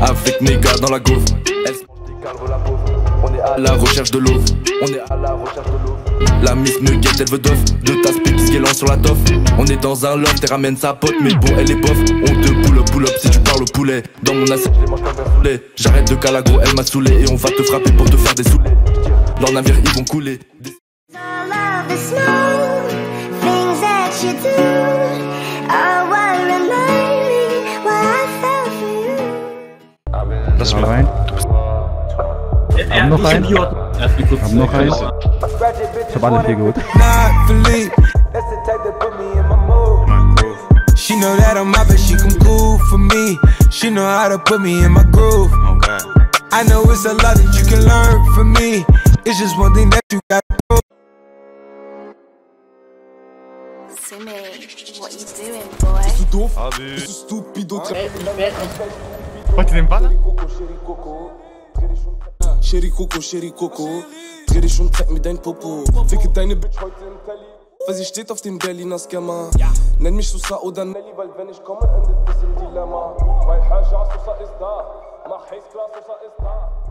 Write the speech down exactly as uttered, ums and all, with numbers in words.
avec mes gars dans la gaufre. Elle se mange des calvos la pauvre. On est à la recherche de l'eau. On est à la recherche de l'eau. La miss me guette, elle veut d'off. Deux tasses pétis guélant sur la toffe. On est dans un loft, elle ramène sa pote, mais bon, elle est bof. On te pull up, pull up si tu parles au poulet. Dans mon assiette, je les mange comme un poulet. J'arrête de calagro, elle m'a saoulé. Et on va te frapper pour te faire des saoulés. Leurs navires, ils vont couler. Das ist noch ein. Hab noch einen. Hab noch einen. Ich hab alle vier geholt. She know that I'm out, but she come cool for me. She know how to put me in my groove. I know it's a lot that you can learn from me. It's just one thing that you got to prove. Simi, what you doing, boy? Bist du doof? Bist du stupido? Wollt ihr den Baller? Sherry Coco, Sherry Coco. Dreh dich und zeig mir dein Popo. Ficke deine Bitch heute im Telly. Weil sie steht auf dem Berliner Scammer. Nenn mich Susa oder Nelly, weil wenn ich komme, endet bis im Dilemma. Weil Haja Susa ist da. Mach Haze klar, Susa ist da.